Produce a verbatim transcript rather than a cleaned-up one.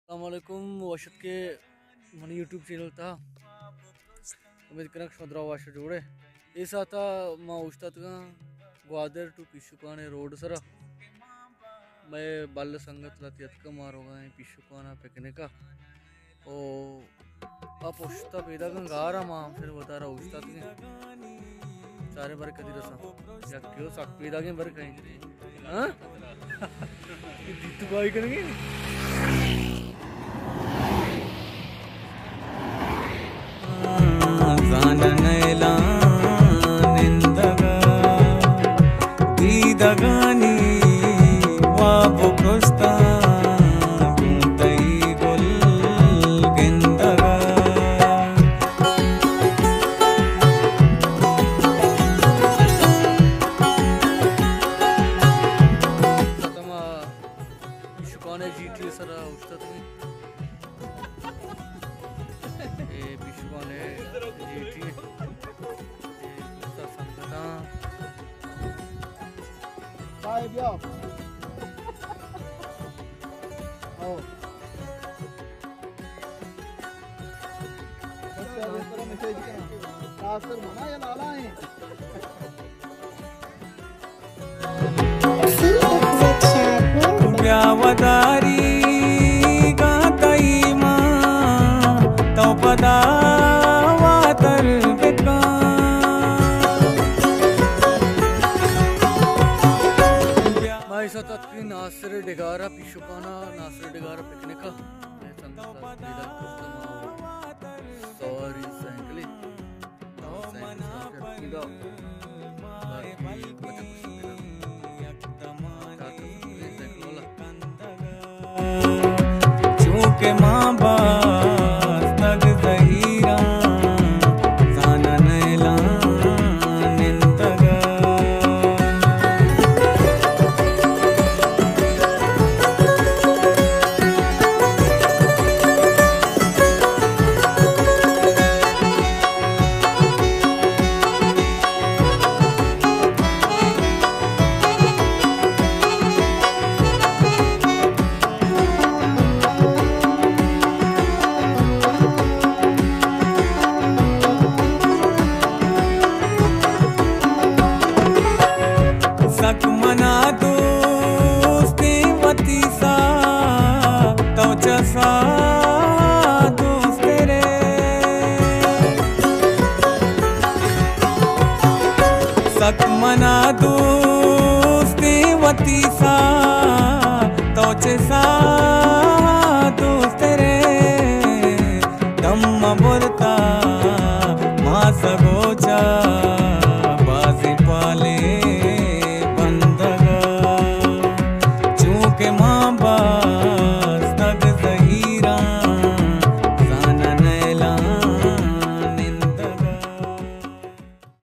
अस्सलामुअलैकुम वाशद के मन यूट्यूब चैनल था उम्मीद कनक शोदरा वाश जोड़े इस आता माँ उस्ताद का ग्वादर टू पिशुकाने रोड सरा मैं बाल संगत लतियत का मारो गए पिशुकाना पेकने का ओ आप उस्ता पैदा का गा रहा माँ फिर बता रहा उस्ताद के सारे बार कदी रसा या क्यों साक पैदा के बार कहीं हाँ ये दीतु भाई करेंगे दगानी वाबो कोस्ता गुंतई गुल गेंदगा तमा शुकाने जीटी सरा उस्ताद में ए बिशुकाने जीटी ए उस्ताद संगता Vai, Biel. Oh. अच्छा इस तरह मैसेज करना ट्रांसफर होना या लाला है व्यावदारी गातई मां तो पदावा तर बेका ऐसा तत्की नासर डिगारा पिशुकाना नासर डिगारा पिकनिक का मैं संगत लीदा कुस्तमा सॉरी साइकिल साइकिल चूके माँ बाप तक जहीरा जाना नैला सक मना दोस्ती वती सा तो जसा